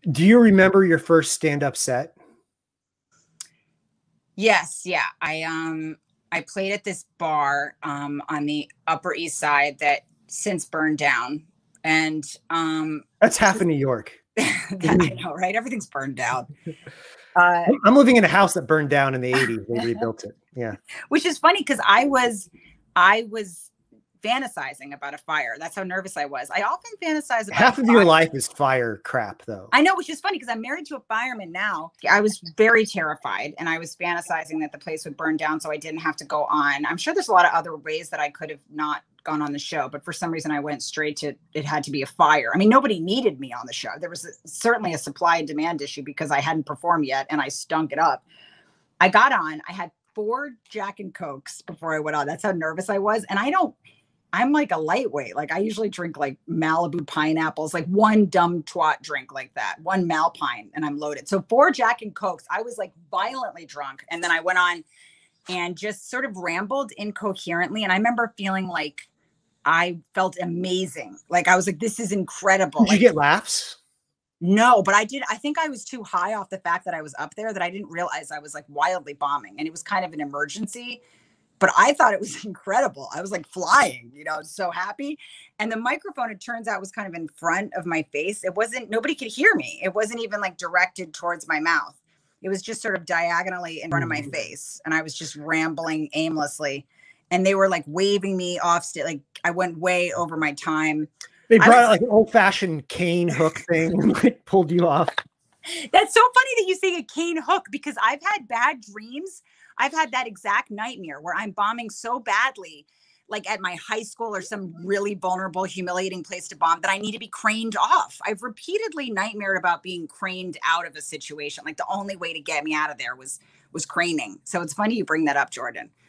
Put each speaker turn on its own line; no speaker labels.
Do you remember your first stand-up set?
Yes, yeah. I played at this bar on the Upper East Side that since burned down. And
That's half of New York.
I know, right? Everything's burned down. Uh,
I'm living in a house that burned down in the 80s. They rebuilt it. Yeah.
which is funny because I was fantasizing about a fire. That's how nervous I was. I often fantasize about
Half of your life is fire crap, though.
I know, which is funny because I'm married to a fireman now. I was very terrified and I was fantasizing that the place would burn down so I didn't have to go on. I'm sure there's a lot of other ways that I could have not gone on the show, but for some reason I went straight to it had to be a fire. I mean, nobody needed me on the show. There was certainly a supply and demand issue because I hadn't performed yet and I stunk it up. I got on, I had 4 Jack and Cokes before I went on. That's how nervous I was. And I'm like a lightweight. Like I usually drink like Malibu pineapples, like one dumb twat drink like that, one Malpine, and I'm loaded. So 4 Jack and Cokes. I was like violently drunk. And then I went on and just sort of rambled incoherently. And I remember feeling like I felt amazing. Like I was like, this is incredible.
Did you get laughs?
No, but I did. I think I was too high off the fact that I was up there that I didn't realize I was like wildly bombing. And it was kind of an emergency. But I thought it was incredible. I was like flying, so happy. And the microphone, it turns out, was kind of in front of my face. Nobody could hear me. It wasn't even like directed towards my mouth. It was just sort of diagonally in front of my face. And I was just rambling aimlessly. And they were like waving me off stage. Like I went way over my time.
They brought like an old-fashioned cane hook thing and like pulled you off.
That's so funny that you say a cane hook because I've had bad dreams. I've had that exact nightmare where I'm bombing so badly, like at my high school or some really vulnerable, humiliating place to bomb that I need to be craned off. I've repeatedly nightmared about being craned out of a situation. Like the only way to get me out of there was craning. So it's funny you bring that up, Jordan.